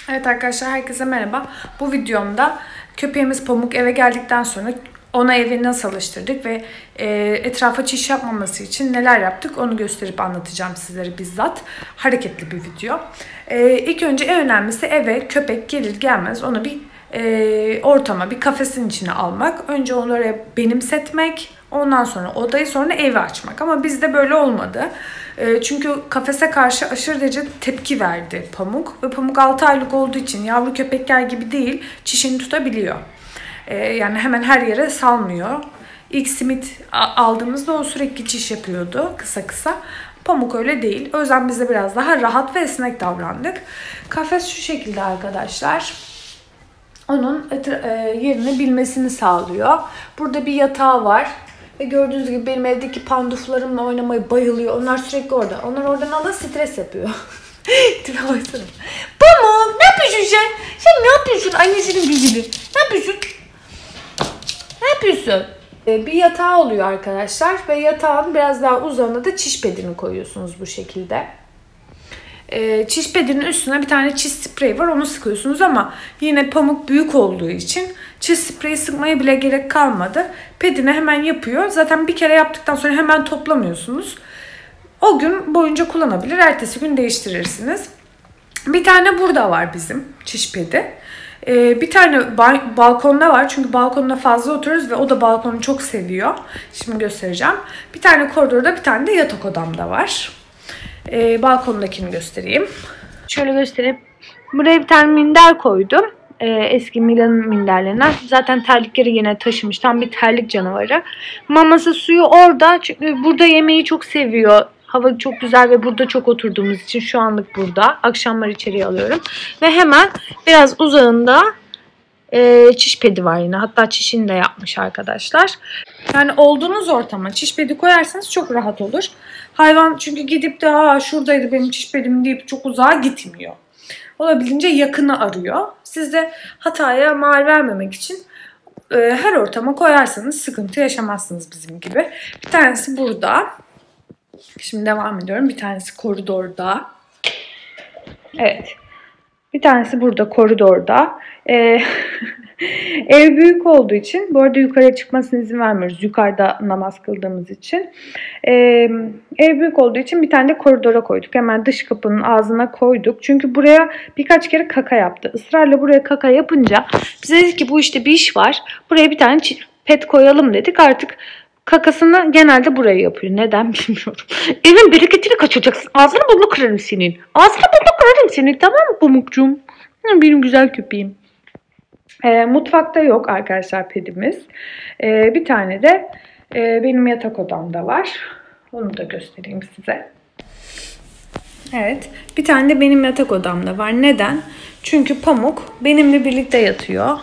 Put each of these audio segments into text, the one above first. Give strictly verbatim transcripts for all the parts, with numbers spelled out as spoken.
Evet arkadaşlar, herkese merhaba. Bu videomda köpeğimiz Pamuk eve geldikten sonra ona evi nasıl alıştırdık ve e, etrafa çiş yapmaması için neler yaptık onu gösterip anlatacağım sizlere bizzat. Hareketli bir video. E, ilk önce en önemlisi eve köpek gelir gelmez onu bir e, ortama, bir kafesin içine almak. Önce onları benimsetmek, ondan sonra odayı, sonra evi açmak. Ama bizde böyle olmadı. Çünkü kafese karşı aşırı derece tepki verdi Pamuk. Ve Pamuk altı aylık olduğu için yavru köpekler gibi değil, çişini tutabiliyor. Yani hemen her yere salmıyor. İlk simit aldığımızda o sürekli çiş yapıyordu kısa kısa. Pamuk öyle değil. O yüzden biz de biraz daha rahat ve esnek davrandık. Kafes şu şekilde arkadaşlar. Onun yerini bilmesini sağlıyor. Burada bir yatağı var. Ve gördüğünüz gibi benim evdeki panduflarımla oynamayı bayılıyor. Onlar sürekli orada. Onlar oradan alır stres yapıyor. Tipe baksana. Pamuk ne yapıyorsun sen? Sen ne yapıyorsun annesinin bilgili? Ne yapıyorsun? Ne yapıyorsun? Bir yatağı oluyor arkadaşlar. Ve yatağın biraz daha uzağına da çiş pedini koyuyorsunuz bu şekilde. E, çiş pedinin üstüne bir tane çiş spreyi var, onu sıkıyorsunuz ama yine Pamuk büyük olduğu için çiş spreyi sıkmaya bile gerek kalmadı. Pedini hemen yapıyor. Zaten bir kere yaptıktan sonra hemen toplamıyorsunuz. O gün boyunca kullanabilir. Ertesi gün değiştirirsiniz. Bir tane burada var bizim çiş pedi. E, bir tane ba balkonda var. Çünkü balkonda fazla oturuyoruz ve o da balkonu çok seviyor. Şimdi göstereceğim. Bir tane koridorda, bir tane de yatak odamda var. Ee, balkondakini göstereyim. Şöyle göstereyim. Buraya bir tane minder koydum. Ee, eski Milan'ın minderlerinden. Zaten terlikleri yine taşımış. Tam bir terlik canavarı. Maması, suyu orada. Çünkü burada yemeği çok seviyor. Hava çok güzel ve burada çok oturduğumuz için şu anlık burada. Akşamlar içeriye alıyorum. Ve hemen biraz uzağında e, çiş pedi var yine. Hatta çişini de yapmış arkadaşlar. Yani olduğunuz ortama çiş pedi koyarsanız çok rahat olur. Hayvan çünkü gidip de ha şuradaydı benim çiş pedim deyip çok uzağa gitmiyor. Olabildiğince yakını arıyor. Siz de hataya mal vermemek için e, her ortama koyarsanız sıkıntı yaşamazsınız bizim gibi. Bir tanesi burada. Şimdi devam ediyorum. Bir tanesi koridorda. Evet. Bir tanesi burada koridorda. Ee, ev büyük olduğu için, bu arada yukarıya çıkmasına izin vermiyoruz. Yukarıda namaz kıldığımız için. Ee, ev büyük olduğu için bir tane de koridora koyduk. Hemen dış kapının ağzına koyduk. Çünkü buraya birkaç kere kaka yaptı. Israrla buraya kaka yapınca bize dedik ki bu işte bir iş var. Buraya bir tane pet koyalım dedik. Artık kakasını genelde buraya yapıyor. Neden bilmiyorum. Evin bereketini kaçıracaksın. Ağzını burnunu kırarım senin. Ağzını burnunu kırarım senin. Tamam mı Pamukcuğum? Benim güzel köpeğim. E, mutfakta yok arkadaşlar pedimiz. E, bir tane de e, benim yatak odamda var. Onu da göstereyim size. Evet. Bir tane de benim yatak odamda var. Neden? Çünkü Pamuk benimle birlikte yatıyor.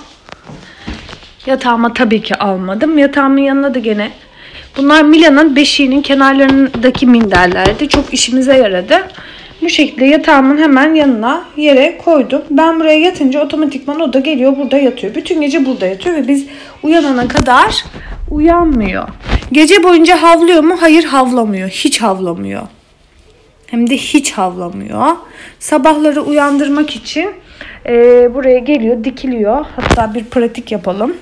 Yatağıma tabii ki almadım. Yatağımın yanına da gene bunlar Mila'nın beşiğinin kenarlarındaki minderlerdi. Çok işimize yaradı. Bu şekilde yatağımın hemen yanına yere koydum. Ben buraya yatınca otomatikman o da geliyor burada yatıyor. Bütün gece burada yatıyor ve biz uyanana kadar uyanmıyor. Gece boyunca havlıyor mu? Hayır, havlamıyor. Hiç havlamıyor. Hem de hiç havlamıyor. Sabahları uyandırmak için e, buraya geliyor, dikiliyor. Hatta bir pratik yapalım.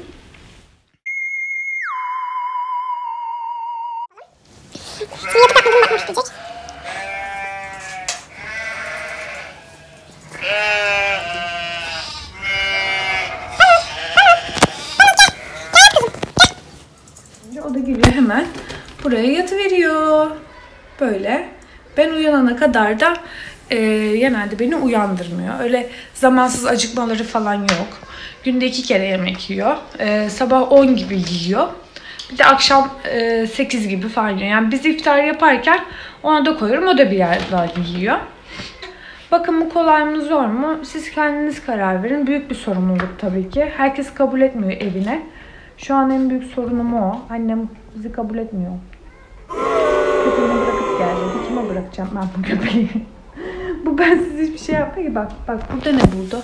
O da geliyor hemen buraya yatıveriyor. Böyle. Ben uyanana kadar da e, genelde beni uyandırmıyor. Öyle zamansız acıkmaları falan yok. Günde iki kere yemek yiyor. E, sabah on gibi yiyor. Bir de akşam e, sekiz gibi falan yiyor. Yani biz iftar yaparken ona da koyuyorum. O da bir yerden yiyor. Bakın bu kolay mı zor mu? Siz kendiniz karar verin. Büyük bir sorumluluk tabii ki. Herkes kabul etmiyor evine. Şu an en büyük sorunum o. Annem bizi kabul etmiyor. Köpeğini bırakıp geldi. Kime bırakacağım ben bu köpeği? Bu bensiz hiçbir şey yapmıyor ki. Bak bak burada ne buldu?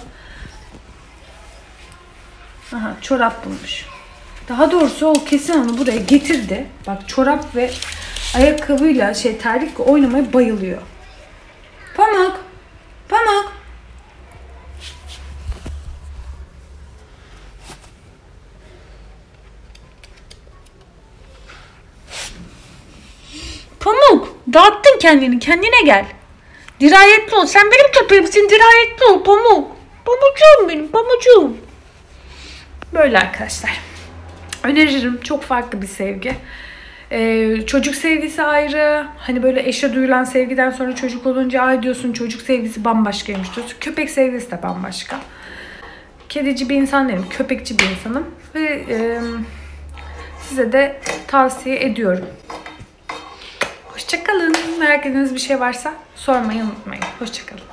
Aha, çorap bulmuş. Daha doğrusu o kesin onu buraya getirdi. Bak çorap ve ayakkabıyla şey terlikle oynamaya bayılıyor. Pamuk. Pamuk. Pamuk, dağıttın kendini. Kendine gel. Dirayetli ol. Sen benim köpeğimsin. Dirayetli ol Pamuk. Pamucuğum benim. Pamucuğum. Böyle arkadaşlar. Öneririm. Çok farklı bir sevgi. Ee, çocuk sevgisi ayrı. Hani böyle eşe duyulan sevgiden sonra çocuk olunca ay diyorsun çocuk sevgisi bambaşkaymış diyorsun. Köpek sevgisi de bambaşka. Kedici bir insan değilim. Köpekçi bir insanım. Ve e, size de tavsiye ediyorum. Hoşçakalın. Merak ettiğiniz bir şey varsa sormayı unutmayın. Hoşçakalın.